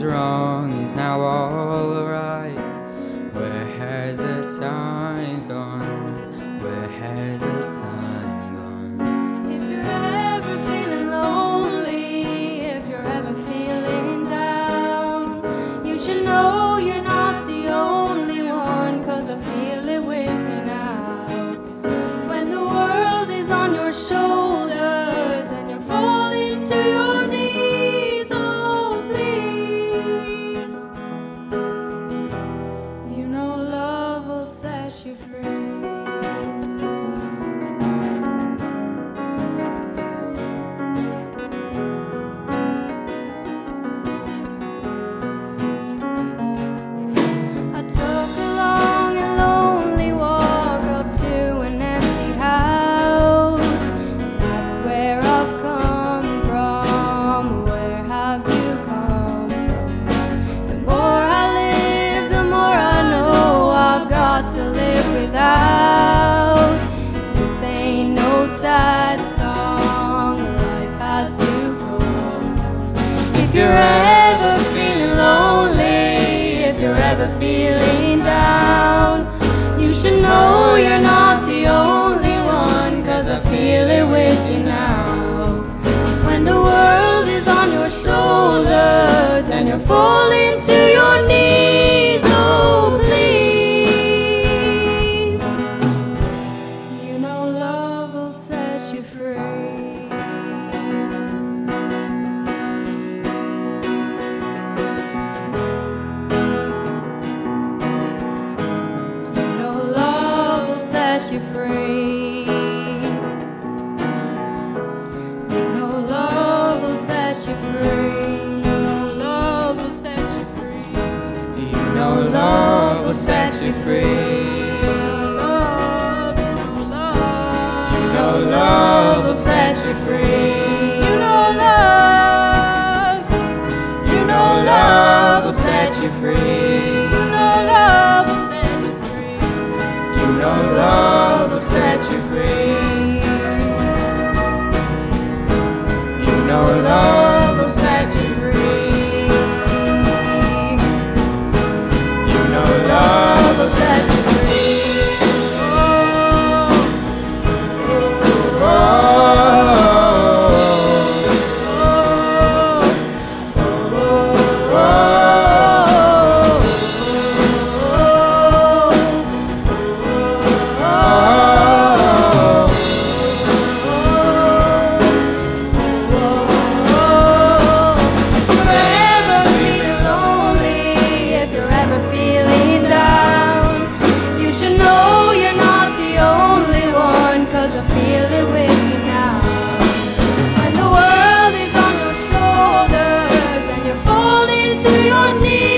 wrong is now all alright. Where has the time gone? Where has the time gone? If you're ever feeling lonely, if you're ever feeling down, you should know you're not the only one, 'cause I feel it with you now. When the world is on your shoulders and you're falling to your knees, oh please, you know love will set you free. I took a long and lonely walk up to an empty house. That's where I've come from. Where have you come from? The more I live, the more I know I've got to live without. This ain't no sad song. Life has to go on. If you're ever feeling lonely, if you're ever feeling down, you should know you're not the only one, 'cause I feel it with you now. When the world is on your shoulders and you're falling to your knees, oh please, you know love will set you free. You know love will set you free. You know love will set you free. You know love will set you free. You know love will set you free. Love, You know love will set you free. you know love. You know love will set you free. You know love will set you free. You know love will set you free. You know love will set you free. You know love will set you free. Oh, Forever feeling lonely, if you're ever feeling down, you should know you're not the only one, 'cause I feel it with you now. When the world is on your shoulders and you're falling to your knees,